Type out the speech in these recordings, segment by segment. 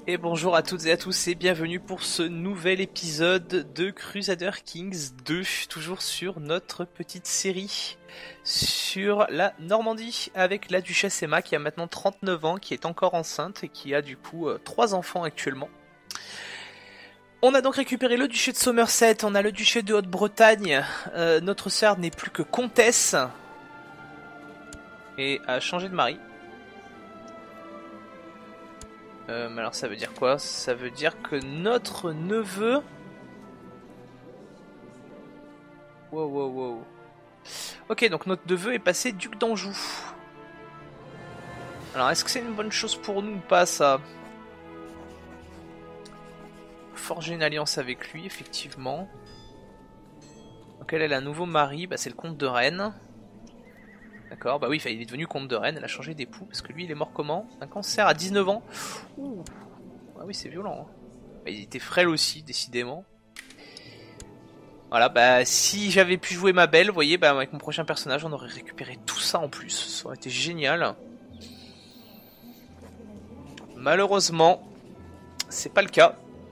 Et bonjour à toutes et à tous et bienvenue pour ce nouvel épisode de Crusader Kings 2, toujours sur notre petite série sur la Normandie avec la duchesse Emma qui a maintenant 39 ans, qui est encore enceinte et qui a du coup 3 enfants actuellement. On a donc récupéré le duché de Somerset, on a le duché de Haute-Bretagne, notre sœur n'est plus que comtesse et a changé de mari. Mais alors ça veut dire quoi? Ça veut dire que notre neveu... Wow. Ok, donc notre neveu est passé duc d'Anjou. Alors est-ce que c'est une bonne chose pour nous ou pas ça? Forger une alliance avec lui, effectivement. Donc elle a un nouveau mari, bah c'est le comte de Rennes. D'accord, bah oui, il est devenu comte de Rennes, elle a changé d'époux, parce que lui il est mort comment? Un cancer à 19 ans. Ouh. Ah oui, c'est violent. Hein. Bah, il était frêle aussi, décidément. Voilà, bah si j'avais pu jouer ma belle, vous voyez, bah avec mon prochain personnage, on aurait récupéré tout ça en plus. Ça aurait été génial. Malheureusement, c'est pas le cas.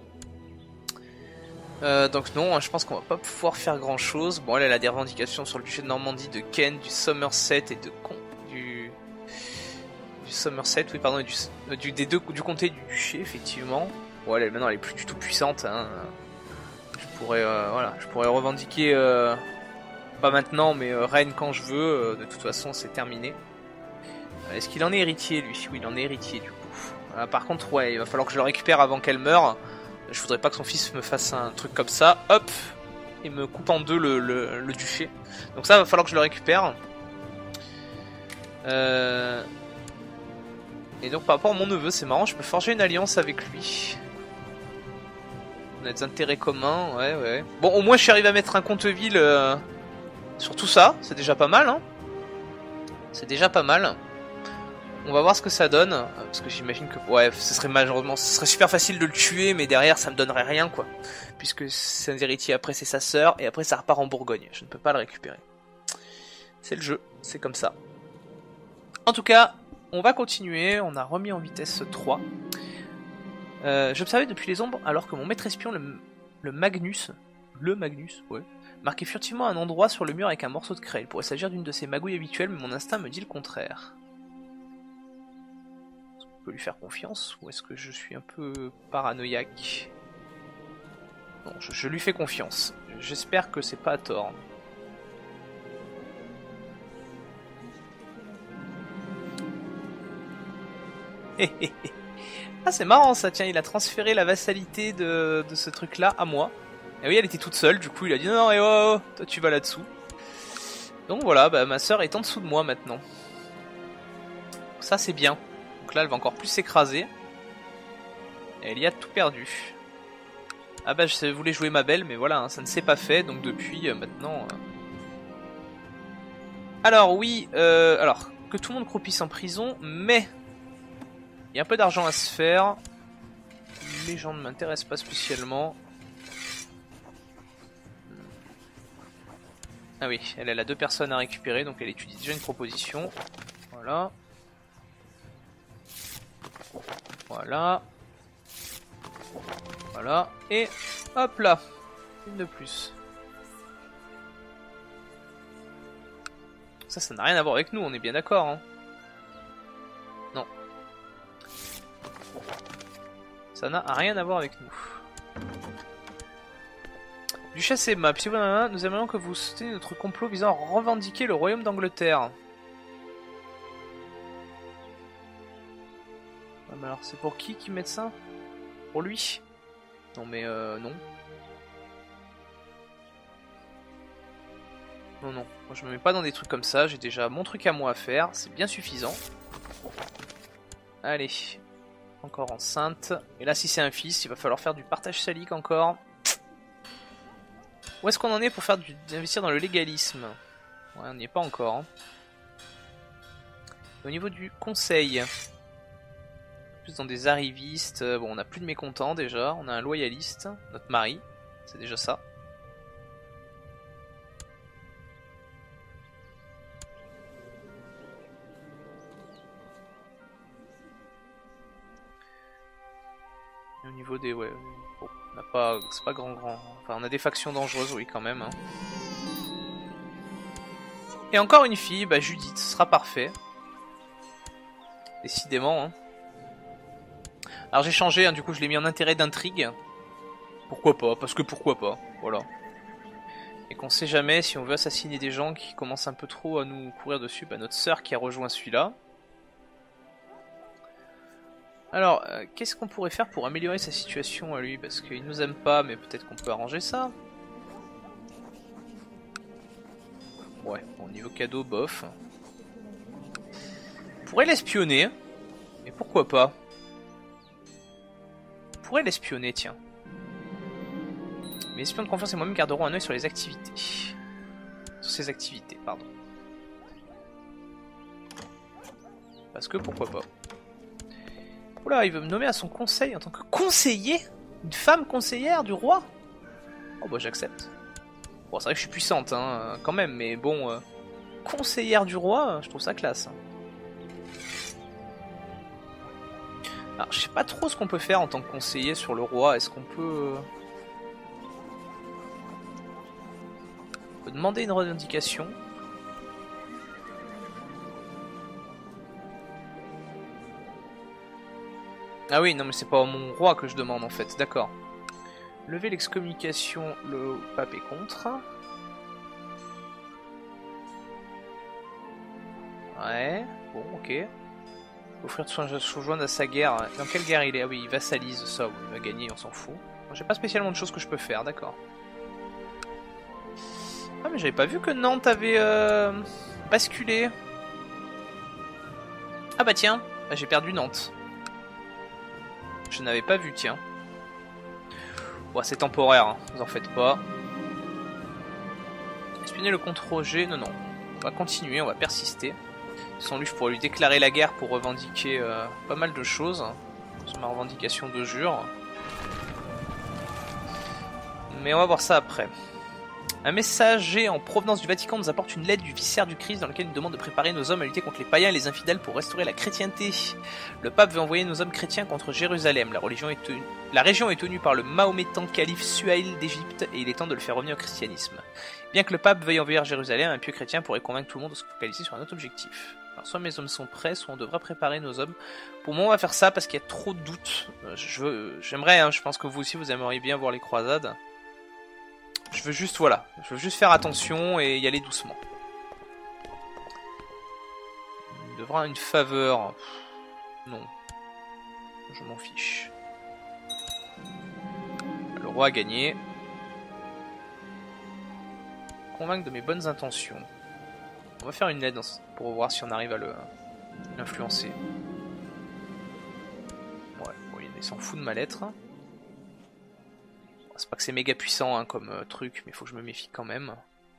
Donc non, je pense qu'on va pas pouvoir faire grand chose. Bon, elle a des revendications sur le duché de Normandie, de Kent, du Somerset et du Somerset, oui pardon, du comté et du duché, effectivement. Bon, maintenant elle est plus du tout puissante. Hein. Je pourrais revendiquer, pas maintenant, mais Rennes quand je veux. De toute façon, c'est terminé. Est-ce qu'il en est héritier, lui? Oui, il en est héritier, du coup. Par contre, ouais, il va falloir que je le récupère avant qu'elle meure. Je voudrais pas que son fils me fasse un truc comme ça. Hop! Et me coupe en deux le duché. Donc ça, va falloir que je le récupère. Et donc par rapport à mon neveu, c'est marrant, je peux forger une alliance avec lui. On a des intérêts communs, ouais. Bon, au moins je suis arrivé à mettre un Comteville sur tout ça, c'est déjà pas mal, hein. C'est déjà pas mal. On va voir ce que ça donne, parce que j'imagine que, ouais, ce serait super facile de le tuer, mais derrière ça me donnerait rien, quoi. Puisque c'est un héritier, après c'est sa sœur, et après ça repart en Bourgogne, je ne peux pas le récupérer. C'est le jeu, c'est comme ça. En tout cas, on va continuer, on a remis en vitesse 3. J'observais depuis les ombres, alors que mon maître espion, le Magnus, ouais, marquait furtivement un endroit sur le mur avec un morceau de craie. Il pourrait s'agir d'une de ses magouilles habituelles, mais mon instinct me dit le contraire. Est-ce qu'on peut lui faire confiance, ou est-ce que je suis un peu paranoïaque? Non, je lui fais confiance. J'espère que c'est pas à tort. Ah, c'est marrant ça, tiens, il a transféré la vassalité de ce truc-là à moi. Et oui, elle était toute seule, du coup il a dit non, toi tu vas là-dessous. Donc voilà, bah, ma sœur est en dessous de moi maintenant. Ça c'est bien. Donc là elle va encore plus s'écraser. Et elle y a tout perdu. Ah bah je voulais jouer ma belle, mais voilà, hein, ça ne s'est pas fait, donc depuis maintenant... Alors oui, alors, que tout le monde croupisse en prison, mais... Il y a un peu d'argent à se faire. Les gens ne m'intéressent pas spécialement. Ah oui, elle a 2 personnes à récupérer, donc elle étudie déjà une proposition. Voilà. Voilà. Et hop là. Une de plus. Ça n'a rien à voir avec nous, on est bien d'accord, hein. Non. Ça n'a rien à voir avec nous. Duchesse Emma, nous aimerions que vous souteniez notre complot visant à revendiquer le royaume d'Angleterre. Ah, mais alors c'est pour qui met ça? Pour lui? Non mais non. Non, moi je me mets pas dans des trucs comme ça, j'ai déjà mon truc à moi à faire, c'est bien suffisant. Allez, encore enceinte. Et là si c'est un fils, il va falloir faire du partage salique encore. Où est-ce qu'on en est pour faire d'investir dans le légalisme? Ouais, on n'y est pas encore. Hein. Au niveau du conseil, plus dans des arrivistes, bon on a plus de mécontents déjà, on a un loyaliste, notre mari, c'est déjà ça. niveau des... Ouais, bon, on n'a pas... C'est pas grand. Enfin, on a des factions dangereuses, oui, quand même. Hein. Et encore une fille, bah Judith, ce sera parfait. Décidément. Hein. Alors j'ai changé, hein, du coup je l'ai mis en intérêt d'intrigue. Pourquoi pas, parce que pourquoi pas, voilà. Et qu'on sait jamais, si on veut assassiner des gens qui commencent un peu trop à nous courir dessus, bah notre sœur qui a rejoint celui-là. Alors, qu'est-ce qu'on pourrait faire pour améliorer sa situation à lui? Parce qu'il nous aime pas, mais peut-être qu'on peut arranger ça. Ouais, bon, niveau cadeau, bof. On pourrait l'espionner, mais pourquoi pas? On pourrait l'espionner, tiens. Mais espions de confiance et moi-même garderont un œil sur les activités. Sur ses activités, pardon. Parce que pourquoi pas. Oula, il veut me nommer à son conseil en tant que conseiller? Une femme conseillère du roi? Oh bah j'accepte. Bon, c'est vrai que je suis puissante, hein, quand même, mais bon... conseillère du roi, je trouve ça classe. Alors, je sais pas trop ce qu'on peut faire en tant que conseiller sur le roi. Est-ce qu'on peut... On peut demander une revendication. Ah oui, non mais c'est pas mon roi que je demande en fait, d'accord. Lever l'excommunication, le pape est contre. Ouais, bon, ok. Offrir de se rejoindre à sa guerre. Dans quelle guerre il est? Ah oui, il vassalise, ça, oui, il va gagner, on s'en fout. J'ai pas spécialement de choses que je peux faire, d'accord. Ah mais j'avais pas vu que Nantes avait basculé. Ah bah tiens, bah, j'ai perdu Nantes. Je n'avais pas vu, tiens. Bon, c'est temporaire, hein, vous en faites pas. Espionner le contre-Roger, non, non. On va continuer, on va persister. Sans lui, je pourrais lui déclarer la guerre pour revendiquer pas mal de choses. Sur ma revendication de jure. Mais on va voir ça après. Un messager en provenance du Vatican nous apporte une lettre du vicaire du Christ dans laquelle il nous demande de préparer nos hommes à lutter contre les païens et les infidèles pour restaurer la chrétienté. Le pape veut envoyer nos hommes chrétiens contre Jérusalem. La région est tenue par le mahométan calife Suhail d'Égypte et il est temps de le faire revenir au christianisme. Bien que le pape veuille envahir Jérusalem, un pieux chrétien pourrait convaincre tout le monde de se focaliser sur un autre objectif. Alors soit mes hommes sont prêts, soit on devra préparer nos hommes. Pour moi on va faire ça parce qu'il y a trop de doutes. J'aimerais, hein, je pense que vous aussi vous aimeriez bien voir les croisades. Je veux juste, voilà, je veux juste faire attention et y aller doucement. Il devra avoir une faveur. Non. Je m'en fiche. Le roi a gagné. Convaincre de mes bonnes intentions. On va faire une lettre pour voir si on arrive à l'influencer. Ouais, bon, il s'en fout de ma lettre. C'est pas que c'est méga puissant hein, comme truc, mais il faut que je me méfie quand même.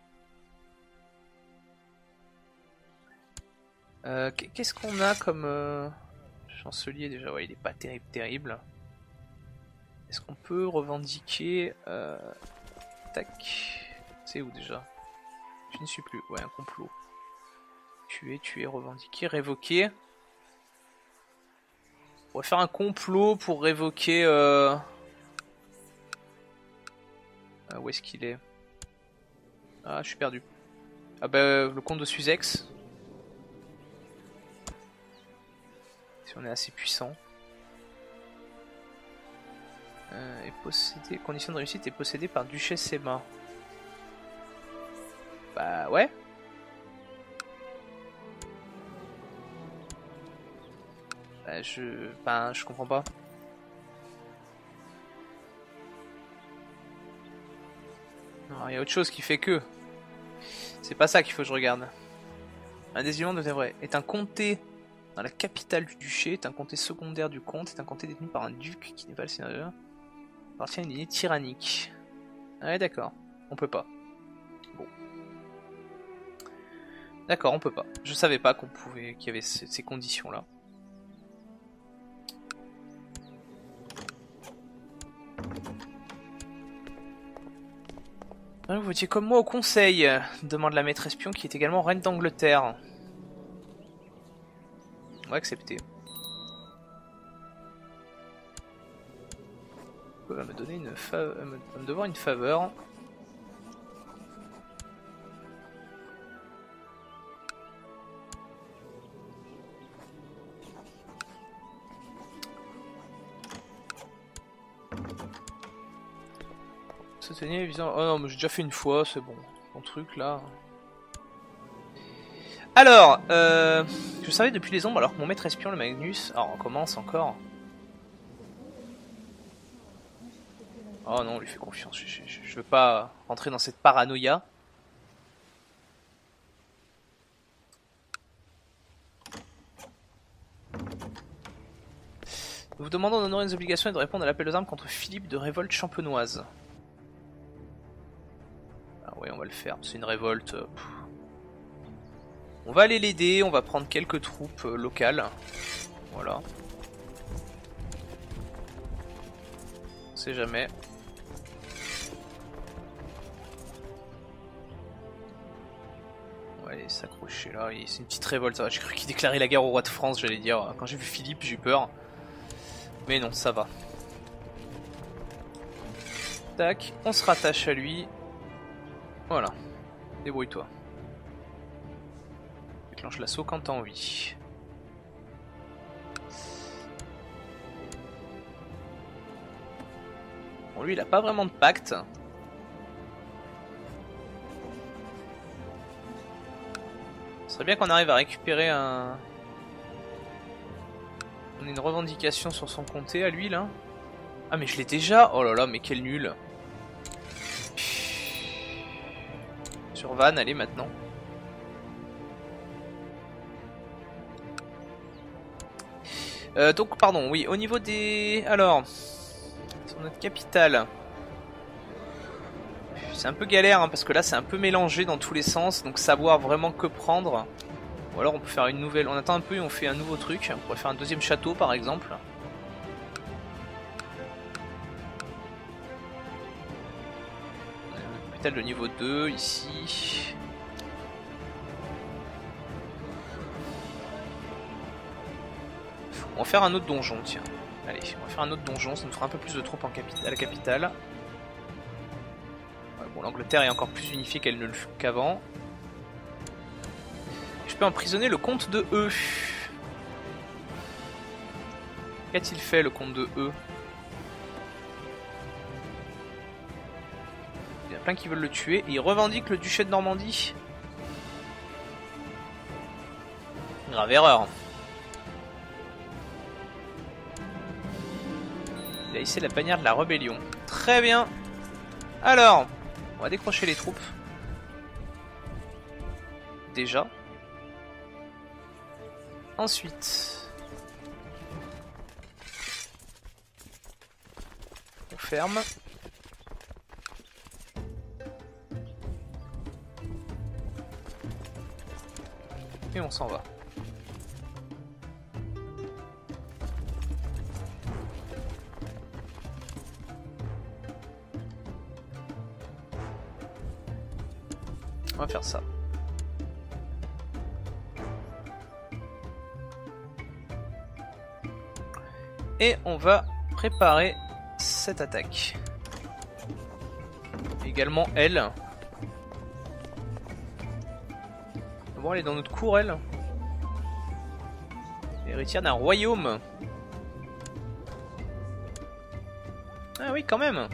Qu'est-ce qu'on a comme chancelier déjà? Ouais, il est pas terrible. Est-ce qu'on peut revendiquer... Tac. C'est où déjà? Je ne suis plus. Ouais, un complot. Tuer, revendiquer, révoquer. On va faire un complot pour révoquer... où est-ce qu'il est? Ah, je suis perdu. Ah bah, le comte de Sussex. Si on est assez puissant. Est possédé... Condition de réussite est possédée par Duchesse Emma. Bah ouais. Bah je comprends pas. Non, il y a autre chose qui fait que. C'est pas ça qu'il faut que je regarde. Un des éléments est un comté dans la capitale du duché, est un comté secondaire du comte, est un comté détenu par un duc qui n'est pas le seigneur. Appartient à une lignée tyrannique. Ah ouais, d'accord. On peut pas. Bon. D'accord, on peut pas. Je savais pas qu'il y avait ces conditions-là. Vous votiez comme moi au conseil, demande la maître espion qui est également reine d'Angleterre. On va accepter. va me donner une faveur, va me devoir une faveur. Soutenir visant. Oh non, mais j'ai déjà fait une fois, c'est bon. Mon truc là. Alors, je savais depuis les ombres alors que mon maître espion, le Magnus. Alors on commence encore. Oh non, on lui fait confiance. Je veux pas rentrer dans cette paranoïa. Nous vous demandons d'honorer nos obligations et de répondre à l'appel aux armes contre Philippe de révolte champenoise. Ah ouais, on va le faire. C'est une révolte. On va aller l'aider. On va prendre quelques troupes locales. Voilà. On sait jamais. On va aller s'accrocher là. C'est une petite révolte. J'ai cru qu'il déclarait la guerre au roi de France, j'allais dire. Quand j'ai vu Philippe, j'ai eu peur. Mais non, ça va. Tac, on se rattache à lui. Voilà. Débrouille-toi. Déclenche l'assaut quand t'as envie. Bon, lui, il a pas vraiment de pacte. Ce serait bien qu'on arrive à récupérer un... On a une revendication sur son comté à lui, là. Ah, mais je l'ai déjà. Oh là là, mais quel nul. Sur Van, allez, maintenant. Donc, pardon, oui, au niveau des... Alors, sur notre capitale... C'est un peu galère, hein, parce que là, c'est un peu mélangé dans tous les sens, donc savoir vraiment que prendre... Ou alors on peut faire une nouvelle... On attend un peu et on fait un nouveau truc. On pourrait faire un deuxième château, par exemple. On a une capitale de niveau 2, ici... On va faire un autre donjon, tiens. Allez, on va faire un autre donjon, ça nous fera un peu plus de troupes à la capitale. Ouais, bon, l'Angleterre est encore plus unifiée qu'elle ne le fut qu'avant. Je peux emprisonner le comte de E. Qu'a-t-il fait, le comte de E? Il y en a plein qui veulent le tuer. Et il revendique le duché de Normandie. Grave erreur. Il a hissé la bannière de la rébellion. Très bien. Alors, on va décrocher les troupes. Déjà. Ensuite, on ferme. Et on s'en va. On va faire ça. Et on va préparer cette attaque. Également elle. Bon, elle est dans notre cour, elle. Héritière d'un royaume. Ah oui, quand même.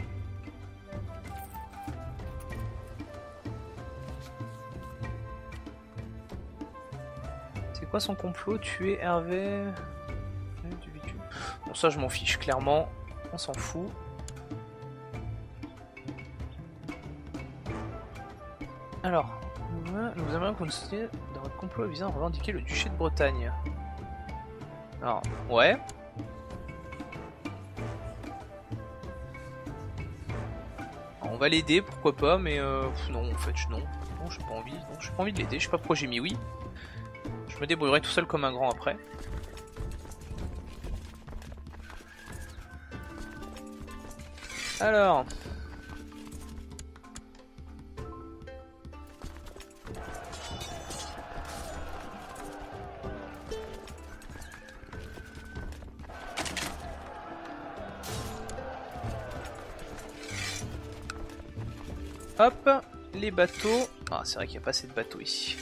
C'est quoi son complot? Tuer Hervé... Bon, ça je m'en fiche, clairement. On s'en fout. Alors, nous aimerions continuer dans votre complot visant à revendiquer le duché de Bretagne. Alors, ouais. Alors, on va l'aider, pourquoi pas, mais non, en fait, non. Non, j'ai pas envie. Non, j'ai pas envie de l'aider, je sais pas pourquoi j'ai mis oui. Je me débrouillerai tout seul comme un grand après. Alors... Hop, les bateaux. Ah, c'est vrai qu'il n'y a pas assez de bateaux ici.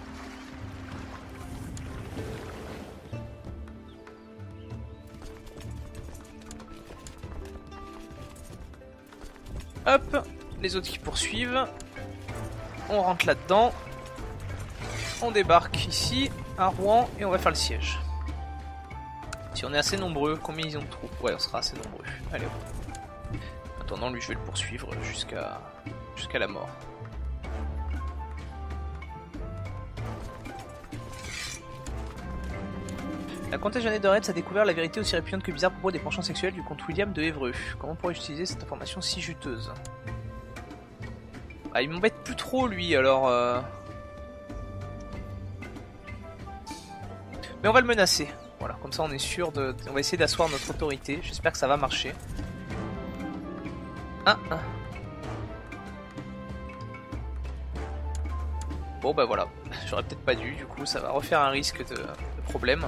Hop, les autres qui poursuivent. On rentre là-dedans. On débarque ici, à Rouen, et on va faire le siège. Si on est assez nombreux, combien ils ont de troupes? Ouais, on sera assez nombreux. Allez, hop. En attendant, lui, je vais le poursuivre jusqu'à la mort. La comtesse Jeannette de Retz a découvert la vérité aussi répugnante que bizarre à propos des penchants sexuels du comte William de Évreux. Comment pourrais-je utiliser cette information si juteuse? Ah, il m'embête plus trop, lui, alors... Mais on va le menacer. Voilà, comme ça on est sûr de... On va essayer d'asseoir notre autorité. J'espère que ça va marcher. Ah. Bon bah voilà. J'aurais peut-être pas dû, du coup ça va refaire un risque de problème.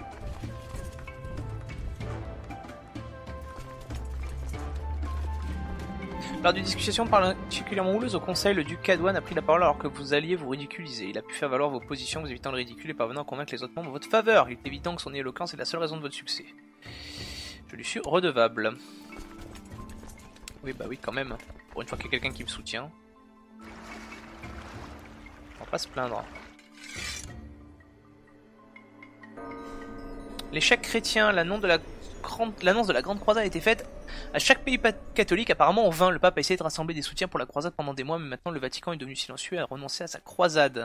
Lors d'une discussion particulièrement houleuse au conseil, le duc Cadouane a pris la parole alors que vous alliez vous ridiculiser. Il a pu faire valoir vos positions, vous évitant le ridicule et parvenant à convaincre les autres membres en votre faveur. Il est évident que son éloquence est la seule raison de votre succès. Je lui suis redevable. Oui bah oui quand même. Pour une fois qu'il y a quelqu'un qui me soutient. On va pas se plaindre. L'échec chrétien, l'annonce de la grande croisade a été faite à chaque pays catholique. Apparemment en vain, le pape a essayé de rassembler des soutiens pour la croisade pendant des mois, mais maintenant le Vatican est devenu silencieux et a renoncé à sa croisade.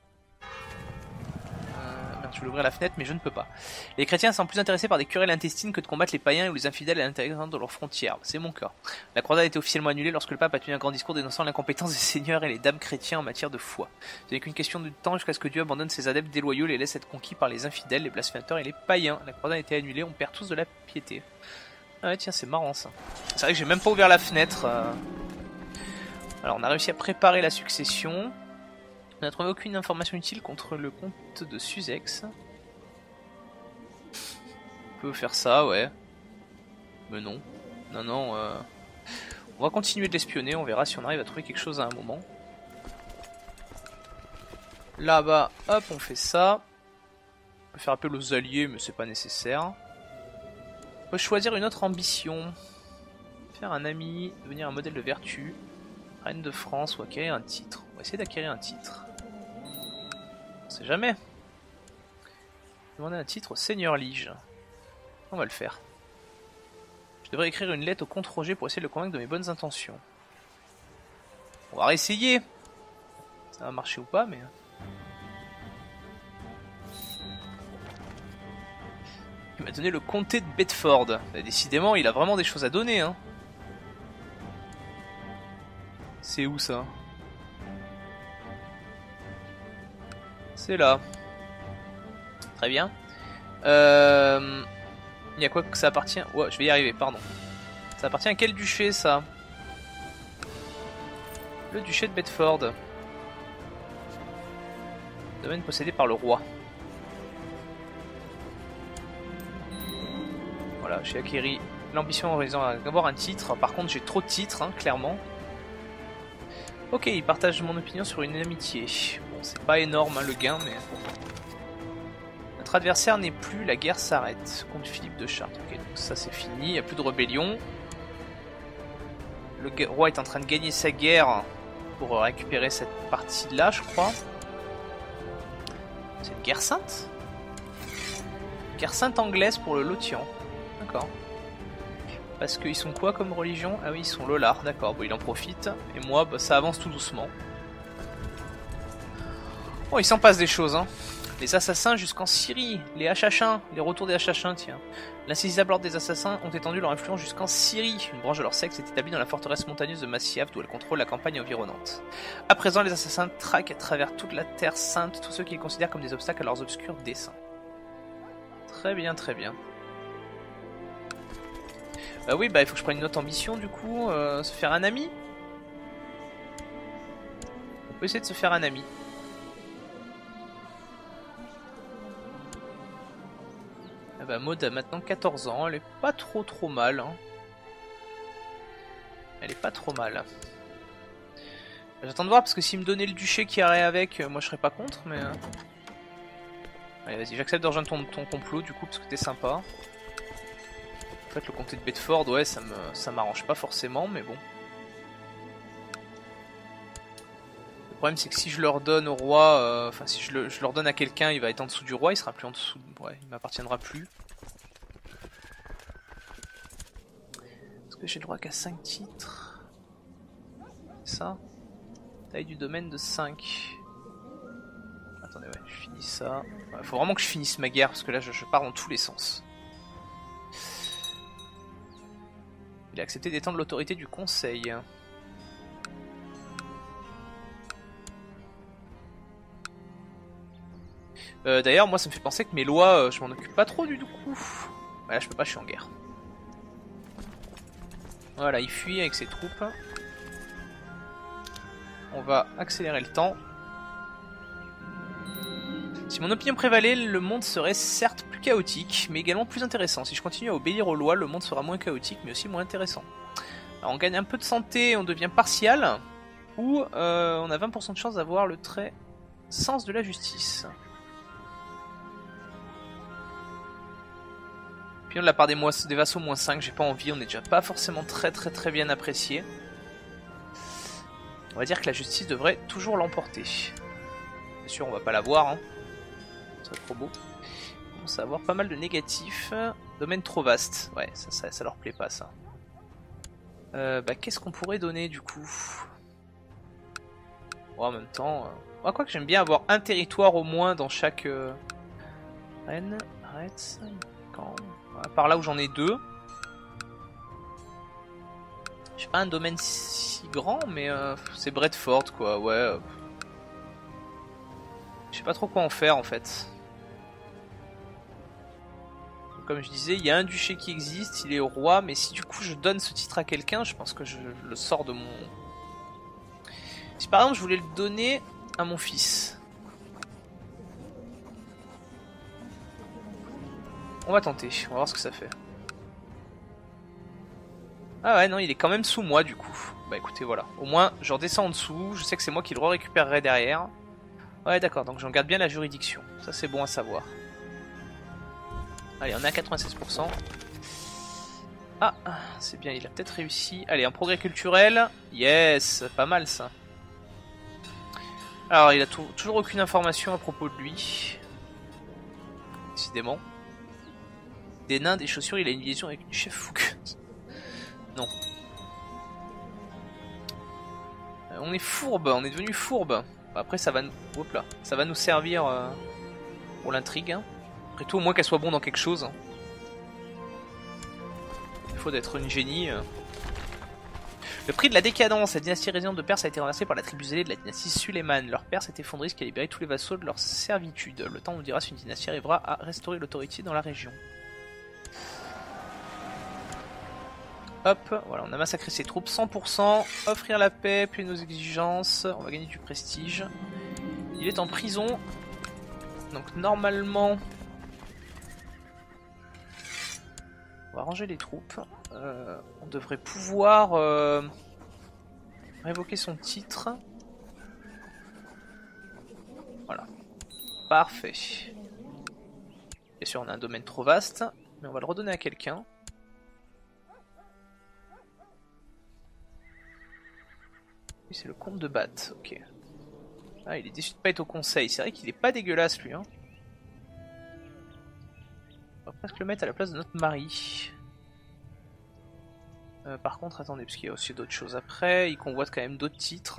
Je vais ouvrir la fenêtre, mais je ne peux pas. Les chrétiens sont plus intéressés par des querelles intestines que de combattre les païens ou les infidèles à l'intérieur de leurs frontières. C'est mon cas. La croisade a été officiellement annulée lorsque le pape a tenu un grand discours dénonçant l'incompétence des seigneurs et les dames chrétiens en matière de foi. Ce n'est qu'une question de temps jusqu'à ce que Dieu abandonne ses adeptes déloyaux et les laisse être conquis par les infidèles, les blasphémateurs et les païens. La croisade a été annulée, on perd tous de la piété. Ah ouais, tiens, c'est marrant ça. C'est vrai que j'ai même pas ouvert la fenêtre. Alors, on a réussi à préparer la succession. On n'a trouvé aucune information utile contre le comte de Sussex. On peut faire ça, ouais. Mais non. Non. On va continuer de l'espionner, on verra si on arrive à trouver quelque chose à un moment. Là-bas, hop, on fait ça. On peut faire appel aux alliés, mais c'est pas nécessaire. On peut choisir une autre ambition. Faire un ami, devenir un modèle de vertu. Reine de France ou acquérir un titre. On va essayer d'acquérir un titre. On sait jamais. Demander un titre au Seigneur Lige. On va le faire. Je devrais écrire une lettre au comte Roger pour essayer de le convaincre de mes bonnes intentions. On va réessayer. Ça va marcher ou pas, mais... Il m'a donné le comté de Bedford. Décidément, il a vraiment des choses à donner, hein. C'est où ça? C'est là. Très bien. Il y a quoi que ça appartient? Ouais, je vais y arriver, pardon. Ça appartient à quel duché, ça? Le duché de Bedford. Domaine possédé par le roi. Voilà, j'ai acquéri l'ambition en raison d'avoir un titre. Par contre, j'ai trop de titres, hein, clairement. Ok, il partage mon opinion sur une amitié. Bon, c'est pas énorme, hein, le gain, mais... Notre adversaire n'est plus, la guerre s'arrête. Contre Philippe de Chartres. Ok, donc ça c'est fini, il n'y a plus de rébellion. Le roi est en train de gagner sa guerre pour récupérer cette partie-là, je crois. C'est une guerre sainte? Guerre sainte anglaise pour le Lothian. D'accord. Parce qu'ils sont quoi comme religion? Ah oui, ils sont Lollards, d'accord. Bon, il en profite. Et moi, bah, ça avance tout doucement. Bon, il s'en passe des choses, hein. Les assassins jusqu'en Syrie, les Hachachins, les retours des Hachachins, tiens. L'insaisissable ordre des assassins ont étendu leur influence jusqu'en Syrie. Une branche de leur secte est établie dans la forteresse montagneuse de Masyaf, d'où elle contrôle la campagne environnante. À présent, les assassins traquent à travers toute la terre sainte tous ceux qu'ils considèrent comme des obstacles à leurs obscurs desseins. Très bien, très bien. Oui, bah il faut que je prenne une autre ambition du coup, se faire un ami. On peut essayer de se faire un ami. Ah bah Maud a maintenant 14 ans, elle est pas trop mal. Hein. Elle est pas trop mal. J'attends de voir parce que s'il me donnait le duché qui irait avec, moi je serais pas contre, mais... Allez, vas-y, j'accepte de rejoindre ton complot du coup parce que t'es sympa. En fait, le comté de Bedford, ouais, ça m'arrange pas forcément, mais bon. Le problème, c'est que si je leur donne au roi, enfin, si je leur donne à quelqu'un, il va être en dessous du roi, il sera plus en dessous. Ouais, il m'appartiendra plus. Est-ce que j'ai le droit qu'à 5 titres? Ça? Taille du domaine de 5. Attendez, ouais, je finis ça. Ouais, faut vraiment que je finisse ma guerre parce que là je pars dans tous les sens. Il a accepté d'étendre l'autorité du conseil. D'ailleurs, moi ça me fait penser que mes lois, je m'en occupe pas trop du coup. Ouais, là je peux pas, je suis en guerre. Voilà, il fuit avec ses troupes. On va accélérer le temps. Si mon opinion prévalait, le monde serait certes plus chaotique, mais également plus intéressant. Si je continue à obéir aux lois, le monde sera moins chaotique, mais aussi moins intéressant. Alors on gagne un peu de santé, on devient partial, ou on a 20% de chance d'avoir le trait sens de la justice. Puis on de la part des vassaux moins 5, j'ai pas envie, on est déjà pas forcément très bien apprécié. On va dire que la justice devrait toujours l'emporter. Bien sûr, on va pas l'avoir, hein. Ça serait trop beau. On commence à avoir pas mal de négatifs. Domaine trop vaste. Ouais, ça leur plaît pas, ça. Qu'est-ce qu'on pourrait donner, du coup? Bon, en même temps... Moi, quoi que j'aime bien avoir un territoire au moins dans chaque... Rennes, arrête... À part là où j'en ai 2. J'ai pas un domaine si grand, mais c'est Bradford, quoi. Ouais. Je sais pas trop quoi en faire, en fait. Comme je disais, il y a un duché qui existe, il est au roi, mais si du coup je donne ce titre à quelqu'un, je pense que je le sors de mon... Si par exemple je voulais le donner à mon fils. On va tenter, on va voir ce que ça fait. Ah ouais, non, il est quand même sous moi du coup. Bah écoutez, voilà. Au moins, je redescends en dessous, je sais que c'est moi qui le récupérerai derrière. Ouais, d'accord, donc j'en garde bien la juridiction. Ça c'est bon à savoir. Allez, on est à 96%. Ah, c'est bien, il a peut-être réussi. Allez, un progrès culturel. Yes, pas mal ça. Alors, il a toujours aucune information à propos de lui. Décidément. Des nains, des chaussures, il a une liaison avec une chef fougueuse. Non. On est fourbe, on est devenu fourbe. Après, ça va nous... Hop là. Ça va nous servir pour l'intrigue. Hein. Après tout, au moins qu'elle soit bon dans quelque chose. Il faut d'être une génie. Le prix de la décadence, la dynastie résidente de Perse a été renversée par la tribu zélée de la dynastie Suleiman. Leur père s'est effondré, ce qui a libéré tous les vassaux de leur servitude. Le temps nous dira si une dynastie arrivera à restaurer l'autorité dans la région. Hop, voilà, on a massacré ses troupes, 100%, offrir la paix, puis nos exigences, on va gagner du prestige. Il est en prison, donc normalement... On va ranger les troupes. On devrait pouvoir révoquer son titre. Voilà. Parfait. Bien sûr, on a un domaine trop vaste, mais on va le redonner à quelqu'un. C'est le comte de Bath, ok. Ah, il est déçu de pas être au conseil. C'est vrai qu'il est pas dégueulasse, lui. Hein. On va presque le mettre à la place de notre mari. Par contre, attendez, parce qu'il y a aussi d'autres choses après. Il convoite quand même d'autres titres.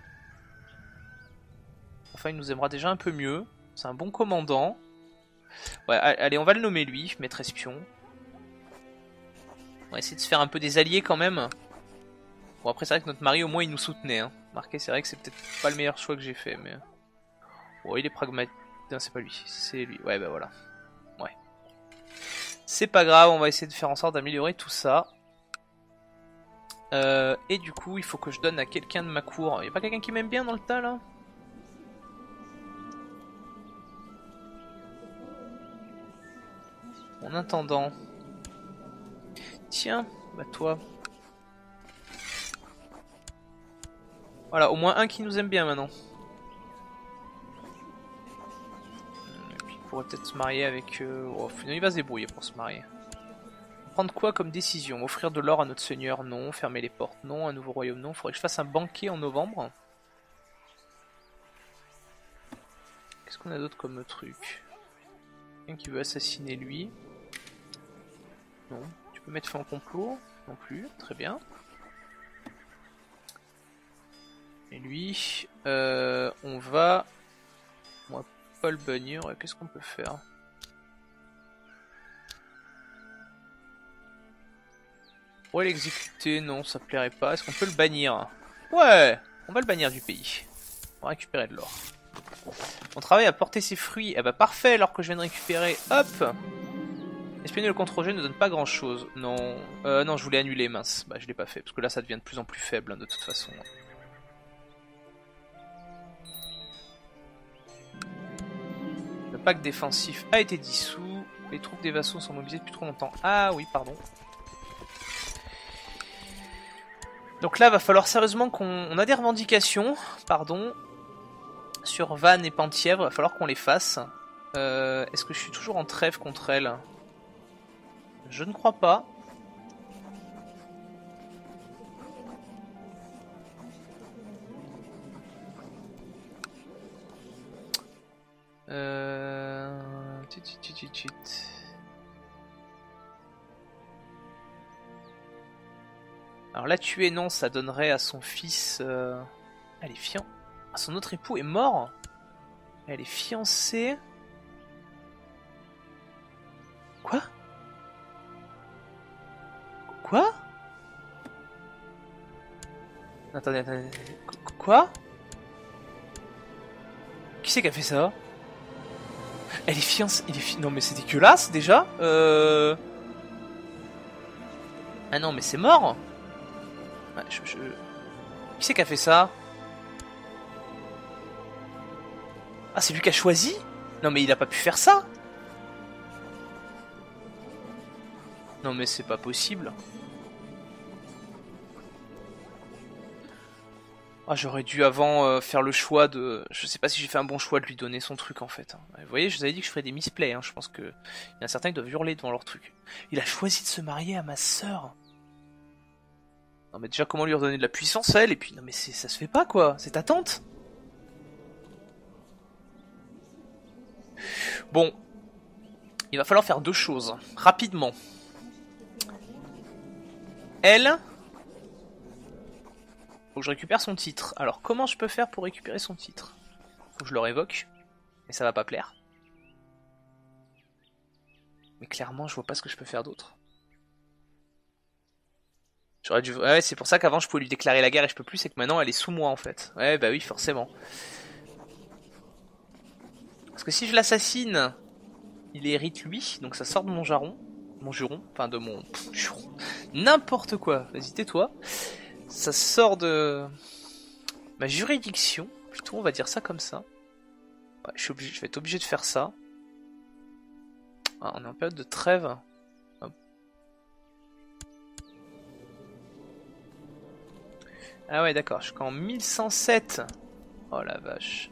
Enfin, il nous aimera déjà un peu mieux. C'est un bon commandant. Ouais, allez, on va le nommer lui, maître espion. On va essayer de se faire un peu des alliés quand même. Bon, après, c'est vrai que notre mari, au moins, il nous soutenait. Hein. Marqué, c'est vrai que c'est peut-être pas le meilleur choix que j'ai fait, mais... Bon, il est pragmatique. Non, c'est pas lui, c'est lui. Ouais, bah voilà. Ouais. C'est pas grave, on va essayer de faire en sorte d'améliorer tout ça. Et du coup, il faut que je donne à quelqu'un de ma cour. Y'a pas quelqu'un qui m'aime bien dans le tas, là? En attendant... Tiens, bah toi... Voilà, au moins un qui nous aime bien maintenant. Et puis il pourrait peut-être se marier avec... Oh, finalement, il va se débrouiller pour se marier. Prendre quoi comme décision? Offrir de l'or à notre seigneur? Non. Fermer les portes? Non. Un nouveau royaume? Non. Faudrait que je fasse un banquet en novembre. Qu'est-ce qu'on a d'autre comme truc? Quelqu'un qui veut assassiner lui? Non. Tu peux mettre fin au complot? Non plus. Très bien. Et lui, on va... Moi, Paul bannir. Qu'est-ce qu'on peut faire? On pourrait l'exécuter, non, ça plairait pas. Est-ce qu'on peut le bannir? Ouais, on va le bannir du pays. On va récupérer de l'or. On travaille à porter ses fruits. Eh bah parfait, alors que je viens de récupérer. Hop! Espionner le contre-jeu ne donne pas grand chose. Non, non, je voulais annuler, mince. Bah je l'ai pas fait, parce que là ça devient de plus en plus faible, hein, de toute façon. Le pacte défensif a été dissous. Les troupes des vassaux sont mobilisées depuis trop longtemps. Ah oui, pardon. Donc là, va falloir sérieusement qu'on a des revendications, pardon, sur Vannes et Penthièvre, va falloir qu'on les fasse. Est-ce que je suis toujours en trêve contre elle? Je ne crois pas. Alors la tuer, non, ça donnerait à son fils... Elle est fiancée. Ah, son autre époux est mort. Elle est fiancée. Quoi? Quoi? Attendez, attendez. Quoi? Qui c'est qui a fait ça? Elle est fiancée. Non mais c'est dégueulasse déjà. Ah non mais c'est mort. Ouais, Qui c'est qui a fait ça? Ah c'est lui qui a choisi? Non mais il a pas pu faire ça. Non mais c'est pas possible. Ah j'aurais dû avant faire le choix de... Je sais pas si j'ai fait un bon choix de lui donner son truc en fait. Vous voyez, je vous avais dit que je ferais des misplays, hein. Je pense que... Il y en a certains qui doivent hurler devant leur truc. Il a choisi de se marier à ma sœur. Non mais déjà comment lui redonner de la puissance à elle? Et puis non mais ça se fait pas quoi. C'est ta tante. Bon. Il va falloir faire deux choses. Rapidement. Elle... Faut que je récupère son titre. Alors comment je peux faire pour récupérer son titre? Faut que je le révoque. Mais ça va pas plaire. Mais clairement je vois pas ce que je peux faire d'autre. J'aurais dû... Ouais c'est pour ça qu'avant je pouvais lui déclarer la guerre et je peux plus. C'est que maintenant elle est sous moi en fait. Ouais bah oui forcément. Parce que si je l'assassine, il hérite lui. Donc ça sort de mon jarron. Mon juron. Enfin de mon... juron. N'importe quoi. Vas-y tais-toi. Ça sort de ma juridiction, plutôt on va dire ça comme ça. Ouais, je vais être obligé de faire ça. Ah, on est en période de trêve. Hop. Ah ouais d'accord, jusqu'en 1107. Oh la vache.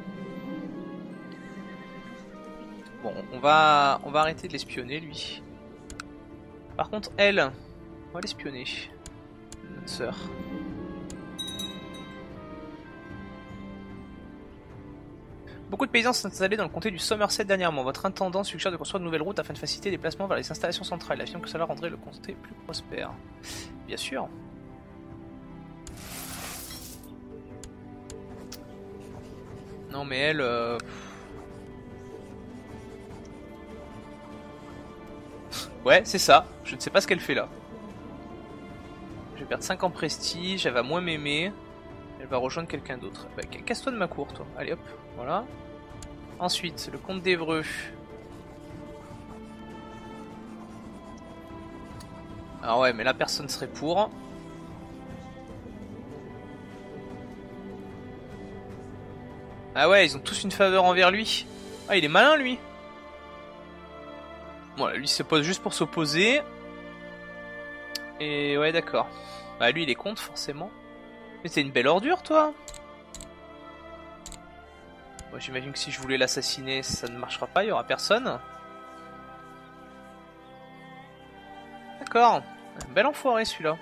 Bon, on va arrêter de l'espionner lui. Par contre elle, on va l'espionner. Notre sœur. Beaucoup de paysans sont installés dans le comté du Somerset dernièrement. Votre intendant suggère de construire de nouvelles routes afin de faciliter les déplacements vers les installations centrales. Il affirme que cela rendrait le comté plus prospère. Bien sûr. Non mais elle... Ouais, c'est ça. Je ne sais pas ce qu'elle fait là. Je vais perdre 5 en prestige, elle va moins m'aimer. Elle va rejoindre quelqu'un d'autre. Bah, casse-toi de ma cour, toi. Allez hop, voilà. Ensuite, le comte d'Evreux. Ah ouais, mais là personne serait pour. Ah ouais, ils ont tous une faveur envers lui. Ah, il est malin lui. Voilà, lui se pose juste pour s'opposer. Et ouais, d'accord. Bah lui il est contre forcément. Mais c'est une belle ordure, toi. Moi, j'imagine que si je voulais l'assassiner, ça ne marchera pas, il y aura personne. D'accord. Un bel enfoiré, celui-là.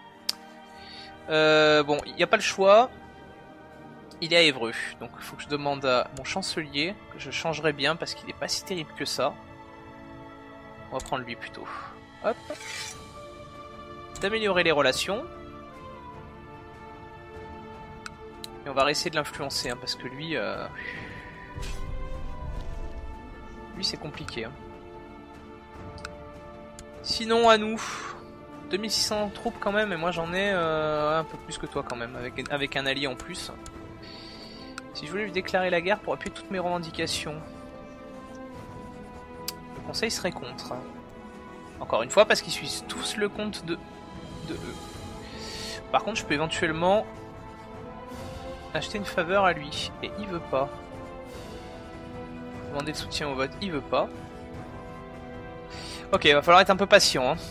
Bon, il n'y a pas le choix. Il est à Évreux, donc il faut que je demande à mon chancelier, que je changerai bien parce qu'il n'est pas si terrible que ça. On va prendre lui plutôt. Hop. D'améliorer les relations. Et on va essayer de l'influencer, hein, parce que lui... Lui c'est compliqué. Hein. Sinon à nous... 2600 troupes quand même, et moi j'en ai un peu plus que toi quand même, avec un allié en plus. Si je voulais lui déclarer la guerre pour appuyer toutes mes revendications, le conseil serait contre. Encore une fois, parce qu'ils suivent tous le compte de eux. Par contre, je peux éventuellement acheter une faveur à lui, et il veut pas. Demander le soutien au vote, il veut pas. Ok, va falloir être un peu patient. Hein.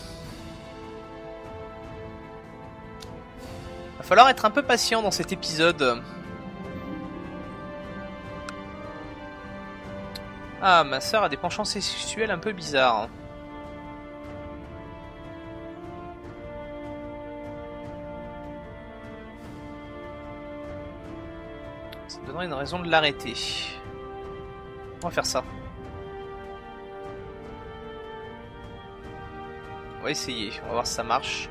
Va falloir être un peu patient dans cet épisode. Ah, ma sœur a des penchants sexuels un peu bizarres. Ça me donnerait une raison de l'arrêter. On va faire ça. On va essayer, on va voir si ça marche.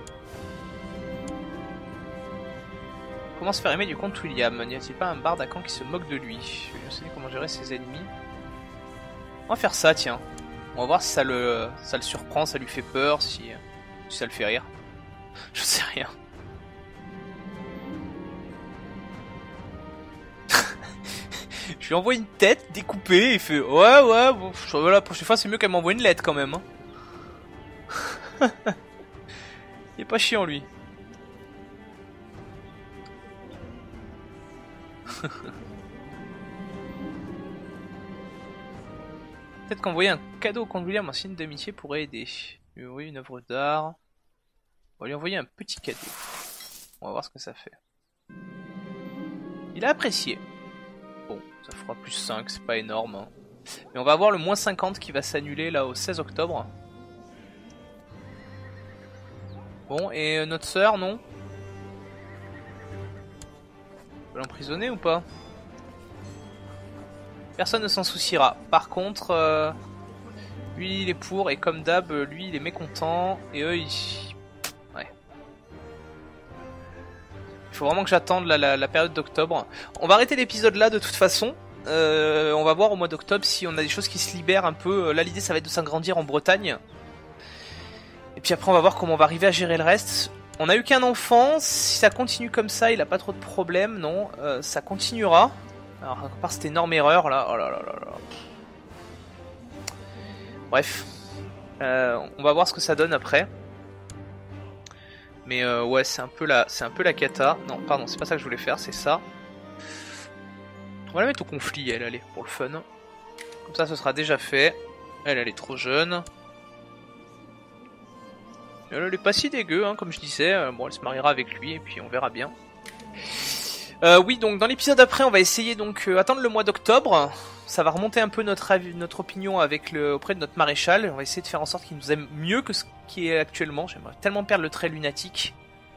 Comment se faire aimer du comte William? N'y a-t-il pas un barde à Caen qui se moque de lui? Je sais comment gérer ses ennemis. On va faire ça, tiens. On va voir si ça le surprend, ça lui fait peur, si ça le fait rire. Je sais rien. Je lui envoie une tête découpée et il fait ouais, bon, la prochaine fois c'est mieux qu'elle m'envoie une lettre quand même. Hein. Il est pas chiant lui. Peut-être qu'envoyer un cadeau au comte William en signe d'amitié pourrait aider. Lui envoyer une œuvre d'art. On va lui envoyer un petit cadeau. On va voir ce que ça fait. Il a apprécié. Bon, ça fera plus 5, c'est pas énorme. Hein. Mais on va avoir le moins 50 qui va s'annuler là au 16 octobre. Bon, et notre sœur, non? On peut l'emprisonner ou pas? Personne ne s'en souciera. Par contre, lui il est pour, et comme d'hab, lui il est mécontent, et eux ils... Ouais. Il faut vraiment que j'attende la période d'octobre. On va arrêter l'épisode là de toute façon. On va voir au mois d'octobre si on a des choses qui se libèrent un peu. Là l'idée ça va être de s'agrandir en Bretagne. Et puis après on va voir comment on va arriver à gérer le reste. On a eu qu'un enfant, si ça continue comme ça, il a pas trop de problèmes, non, ça continuera. Alors, à part cette énorme erreur là, oh là là là là. Bref, on va voir ce que ça donne après. Mais ouais, c'est un peu la cata. Non, pardon, c'est pas ça que je voulais faire, c'est ça. On va la mettre au conflit, elle, allez, pour le fun. Comme ça, ce sera déjà fait. Elle est trop jeune. Elle est pas si dégueu, hein, comme je disais. Bon, elle se mariera avec lui et puis on verra bien. Oui, donc dans l'épisode après, on va essayer donc attendre le mois d'octobre. Ça va remonter un peu notre avis, notre opinion avec auprès de notre maréchal. On va essayer de faire en sorte qu'il nous aime mieux que ce qui est actuellement. J'aimerais tellement perdre le trait lunatique.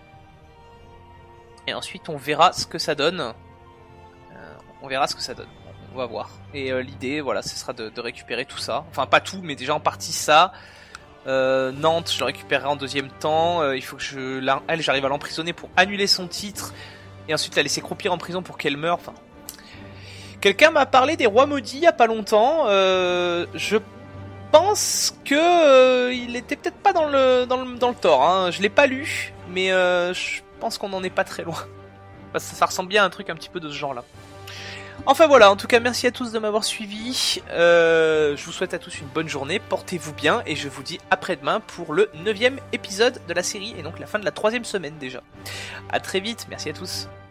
Et ensuite, on verra ce que ça donne. On verra ce que ça donne. On va voir. Et l'idée, voilà, ce sera de récupérer tout ça. Enfin, pas tout, mais déjà en partie ça. Nantes, je le récupérerai en deuxième temps. Il faut que j'arrive à l'emprisonner pour annuler son titre. Et ensuite la laisser croupir en prison pour qu'elle meure. Enfin, quelqu'un m'a parlé des rois maudits il y a pas longtemps. Je pense que il était peut-être pas dans le tort. Hein. Je l'ai pas lu, mais je pense qu'on en est pas très loin. Parce que ça ressemble bien à un truc un petit peu de ce genre-là. Enfin voilà, en tout cas merci à tous de m'avoir suivi. Je vous souhaite à tous une bonne journée, portez-vous bien et je vous dis après-demain pour le 9e épisode de la série et donc la fin de la 3e semaine déjà. A très vite, merci à tous.